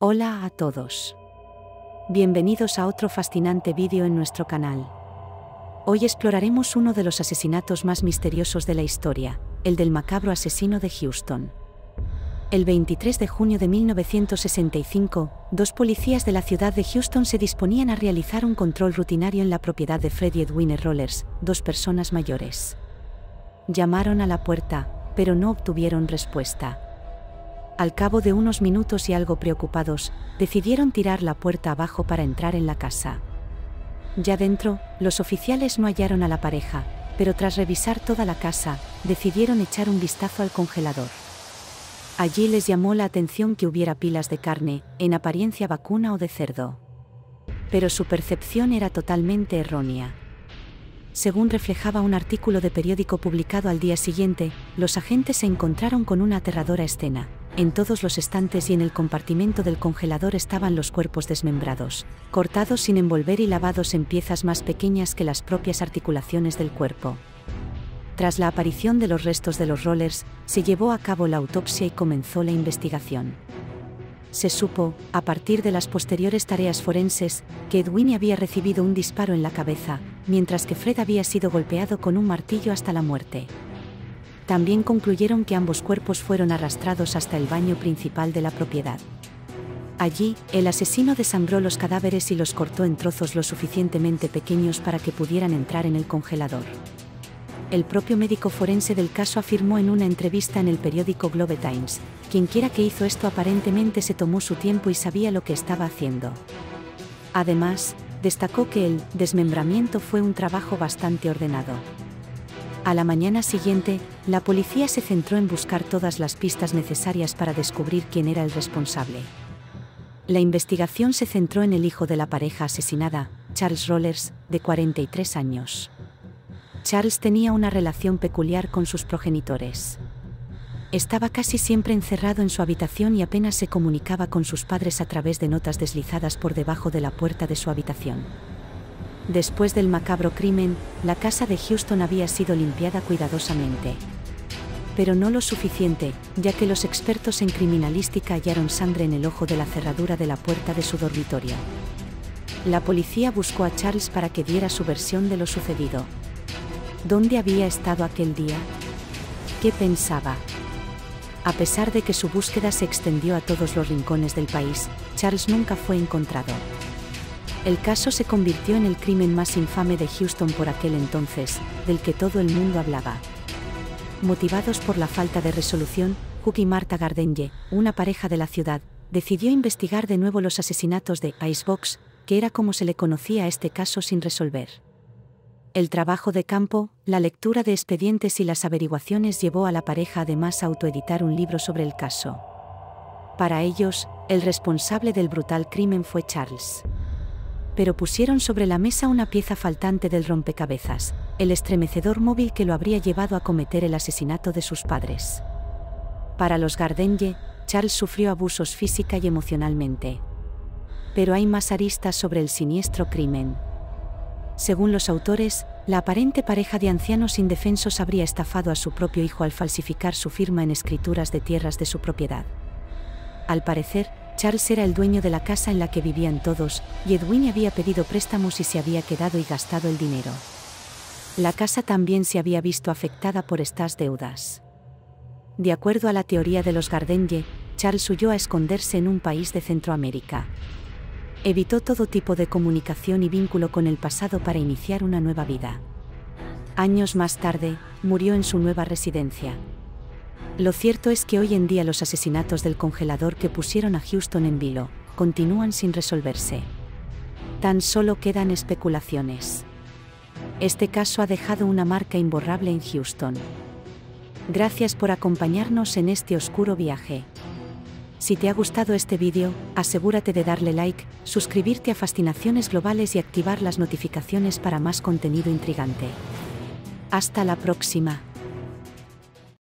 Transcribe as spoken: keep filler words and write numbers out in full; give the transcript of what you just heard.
Hola a todos. Bienvenidos a otro fascinante vídeo en nuestro canal. Hoy exploraremos uno de los asesinatos más misteriosos de la historia, el del macabro asesino de Houston. El veintitrés de junio de mil novecientos sesenta y cinco, dos policías de la ciudad de Houston se disponían a realizar un control rutinario en la propiedad de Freddie Edwin Rollers, dos personas mayores. Llamaron a la puerta, pero no obtuvieron respuesta. Al cabo de unos minutos y algo preocupados, decidieron tirar la puerta abajo para entrar en la casa. Ya dentro, los oficiales no hallaron a la pareja, pero tras revisar toda la casa, decidieron echar un vistazo al congelador. Allí les llamó la atención que hubiera pilas de carne, en apariencia vacuna o de cerdo. Pero su percepción era totalmente errónea. Según reflejaba un artículo de periódico publicado al día siguiente, los agentes se encontraron con una aterradora escena. En todos los estantes y en el compartimento del congelador estaban los cuerpos desmembrados, cortados sin envolver y lavados en piezas más pequeñas que las propias articulaciones del cuerpo. Tras la aparición de los restos de los Rollers, se llevó a cabo la autopsia y comenzó la investigación. Se supo, a partir de las posteriores tareas forenses, que Edwin había recibido un disparo en la cabeza, mientras que Fred había sido golpeado con un martillo hasta la muerte. También concluyeron que ambos cuerpos fueron arrastrados hasta el baño principal de la propiedad. Allí, el asesino desangró los cadáveres y los cortó en trozos lo suficientemente pequeños para que pudieran entrar en el congelador. El propio médico forense del caso afirmó en una entrevista en el periódico Globe Times: "Quienquiera que hizo esto aparentemente se tomó su tiempo y sabía lo que estaba haciendo". Además, destacó que el desmembramiento fue un trabajo bastante ordenado. A la mañana siguiente, la policía se centró en buscar todas las pistas necesarias para descubrir quién era el responsable. La investigación se centró en el hijo de la pareja asesinada, Charles Rollers, de cuarenta y tres años. Charles tenía una relación peculiar con sus progenitores. Estaba casi siempre encerrado en su habitación y apenas se comunicaba con sus padres a través de notas deslizadas por debajo de la puerta de su habitación. Después del macabro crimen, la casa de Houston había sido limpiada cuidadosamente. Pero no lo suficiente, ya que los expertos en criminalística hallaron sangre en el ojo de la cerradura de la puerta de su dormitorio. La policía buscó a Charles para que diera su versión de lo sucedido. ¿Dónde había estado aquel día? ¿Qué pensaba? A pesar de que su búsqueda se extendió a todos los rincones del país, Charles nunca fue encontrado. El caso se convirtió en el crimen más infame de Houston por aquel entonces, del que todo el mundo hablaba. Motivados por la falta de resolución, Hugh y Martha Gardenge, una pareja de la ciudad, decidió investigar de nuevo los asesinatos de Icebox, que era como se le conocía a este caso sin resolver. El trabajo de campo, la lectura de expedientes y las averiguaciones llevó a la pareja además a autoeditar un libro sobre el caso. Para ellos, el responsable del brutal crimen fue Charles. Pero pusieron sobre la mesa una pieza faltante del rompecabezas, el estremecedor móvil que lo habría llevado a cometer el asesinato de sus padres. Para los Gardenge, Charles sufrió abusos física y emocionalmente. Pero hay más aristas sobre el siniestro crimen. Según los autores, la aparente pareja de ancianos indefensos habría estafado a su propio hijo al falsificar su firma en escrituras de tierras de su propiedad. Al parecer, Charles era el dueño de la casa en la que vivían todos, y Edwin había pedido préstamos y se había quedado y gastado el dinero. La casa también se había visto afectada por estas deudas. De acuerdo a la teoría de los Gardenge, Charles huyó a esconderse en un país de Centroamérica. Evitó todo tipo de comunicación y vínculo con el pasado para iniciar una nueva vida. Años más tarde, murió en su nueva residencia. Lo cierto es que hoy en día los asesinatos del congelador que pusieron a Houston en vilo continúan sin resolverse. Tan solo quedan especulaciones. Este caso ha dejado una marca imborrable en Houston. Gracias por acompañarnos en este oscuro viaje. Si te ha gustado este vídeo, asegúrate de darle like, suscribirte a Fascinaciones Globales y activar las notificaciones para más contenido intrigante. Hasta la próxima.